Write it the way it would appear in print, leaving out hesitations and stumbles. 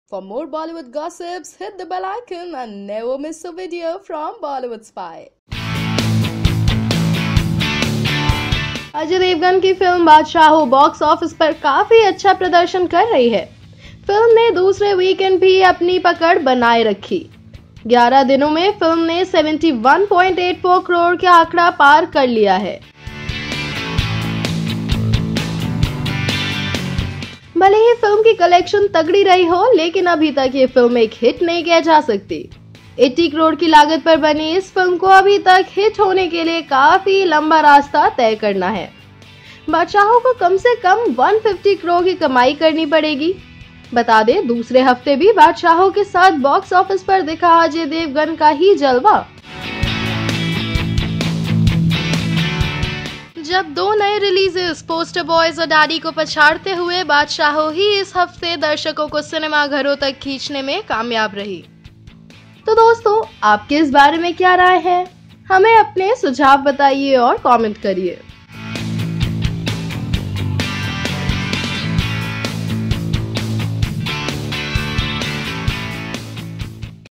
For more Bollywood gossips, hit the bell icon and never miss a video from Bollywood Spy. Ajay Devgan की film Baadshaho box office पर काफी अच्छा प्रदर्शन कर रही है। फिल्म ने दूसरे वीकेंड भी अपनी पकड़ बनाए रखी। 11 दिनों में फिल्म ने 71.84 करोड़ का आंकड़ा पार कर लिया है। भले ही फिल्म की कलेक्शन तगड़ी रही हो, लेकिन अभी तक ये फिल्म एक हिट नहीं कह जा सकती। 80 करोड़ की लागत पर बनी इस फिल्म को अभी तक हिट होने के लिए काफी लंबा रास्ता तय करना है। बादशाहो को कम से कम 150 करोड़ की कमाई करनी पड़ेगी। बता दें, दूसरे हफ्ते भी बादशाहो के साथ बॉक्स ऑफिस पर दिखा अजय देवगन का ही जलवा। जब दो नए रिलीजेस पोस्टर बॉयज और डैडी को पछाड़ते हुए बादशाहो ही इस हफ्ते दर्शकों को सिनेमा घरों तक खींचने में कामयाब रही। तो दोस्तों, आपके इस बारे में क्या राय है? हमें अपने सुझाव बताइए और कमेंट करिए।